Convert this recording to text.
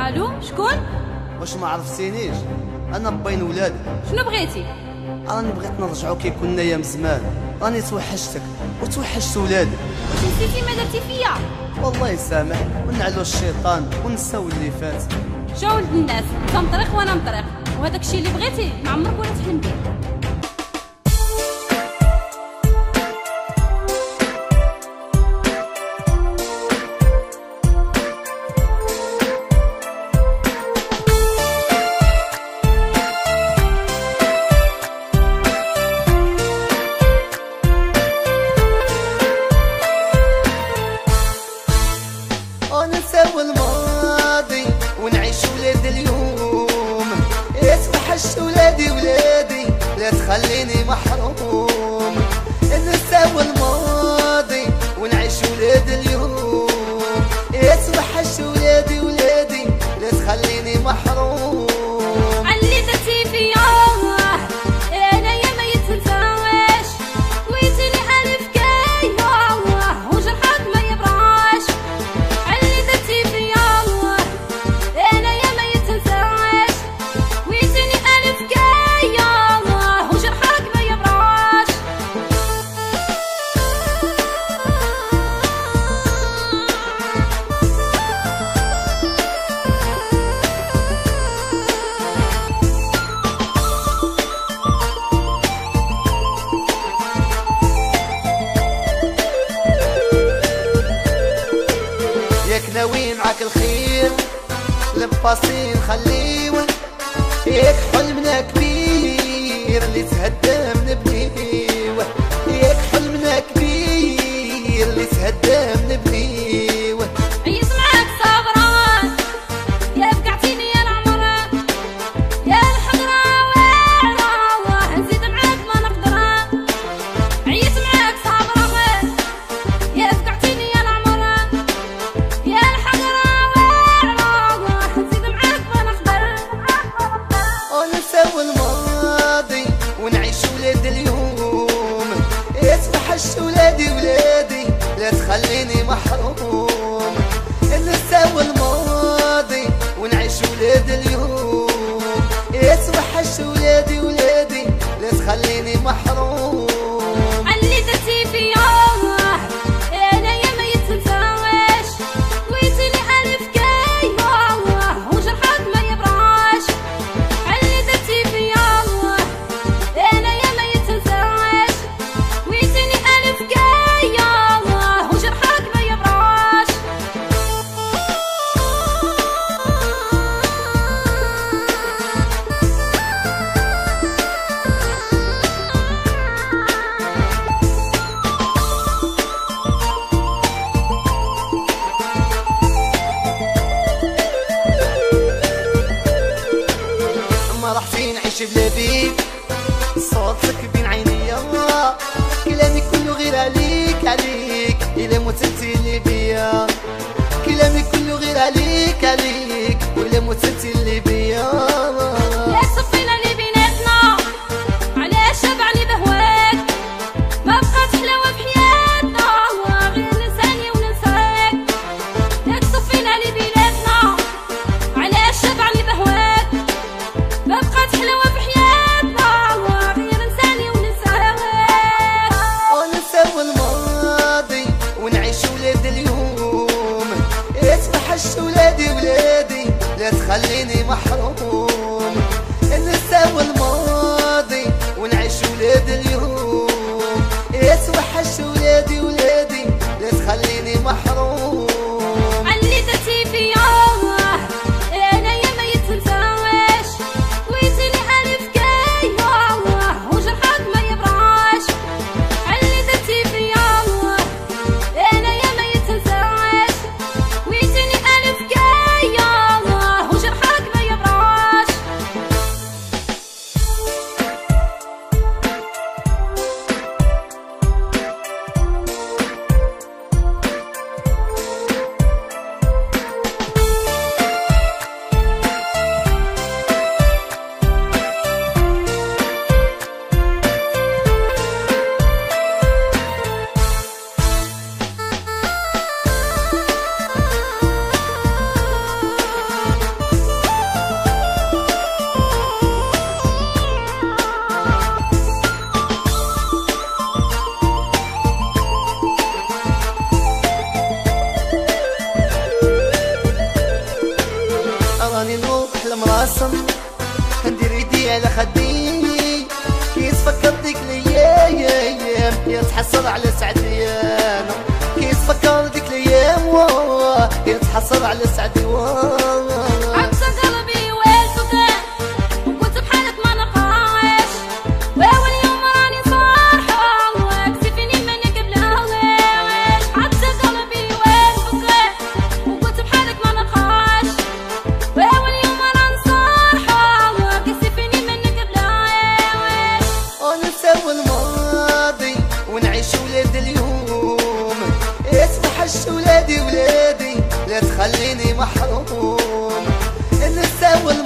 الو، شكون؟ واش ما عرفتينيش؟ انا باين ولادك. شنو بغيتي؟ راني بغيت نرجعو كي كنا ايام زمان، راني توحشتك وتوحشت ولادك. واش نسيتي ما درتي فيا؟ والله يسامح ونعلو الشيطان ونساو اللي فات. شا ولد الناس، انت مطريق وانا مطريق، وهذاك الشيء اللي بغيتي ما عمرك ولا تحلم به. ونساو الماضي ونعيش ولاد اليوم. يتوحش ولادي ولادي لا تخليني محروم. نساو الماضي ونعيش ولاد اليوم. يتوحش ولادي ولادي لا تخليني محروم. علي درتي فيا انا يا ما يتنساش، ويتني الف كايا وجرحك ما يبراش. علي درتي فيا انا يا ما يتنساش، ويتني الف كايا وجرحك ما يبراش. ياك ناوي معاك الخير لباسين خليوه. ياك حلمنا كبير اللي تهدى من بنيوه. ياك حلمنا كبير اللي تهدى من بنيوه. عييت معاك صابران يا فقعتيني يا العمر يا الحضرة واعرة، نزيد معاك ما نقدر. عييت معاك صابران يا فقعتيني يا العمر يا الحضرة واعرة، نزيد معاك ما نقدر. ونساو الماضي ونعيش ولاد اليوم. يتوحش ولادي ولادي لا تخليني محروم. نساو الماضي ونعيش ولاد اليوم. يتوحش ولادي ولادي لا تخليني محروم. علي درتي فيا انا يا ما يتنساش، ويتني الف كايا وجرحك ما يبراش. علي درتي فيا انا يا ما يتنساش، ويتني الف كايا وجرحك ما يبراش. ما راح فين عيش بلا بيك، صوتك بين عينيا. كلامي كله غير عليك عليك، إلا مت انت اللي بيا. كلامي كله غير عليك عليك، ولا مت انت اللي بيا. يا صفينا اللي بيناتنا علاش شبعني بهواك، ما بقات حلاوة في حياتنا غير ننساني وننساك. يا صفينا اللي بيناتنا علاش شبعني بهواك، ما بقات حلاوة في حياتنا غير ننساني وننساك. ونساو الماضي ونعيش ولاد اليوم. يتوحش ولادي ولادي لا تخليني محروم. نساو الماضي ونعيش ولاد اليوم. يتوحش ولادي ولادي لا تخليني محروم. علي درتي فيا انا يا ما يتنساش، ويتني الف كايا وجرحك ما يبراش. علي درتي فيا انا يا ما يتنساش، ويتني الف كايا وجرحك ما يبراش. عيني على خدي كيتفكر ديك الايام يتحسر على سعدي انا كيتفكر ديك الايام يتحسر على سعدي عكس قلبي والفكان وكنت بحالك ما نقاش واول يوم راني صارحة وكسفني منك بلاش عكس قلبي والفكان وكنت بحالك ما نقاش واول يوم راني صارحة وكسفني منك بلاش ونساو الماضي ونعيش ولاد اليوم يتوحش ولادي لا تخليني محروم نساو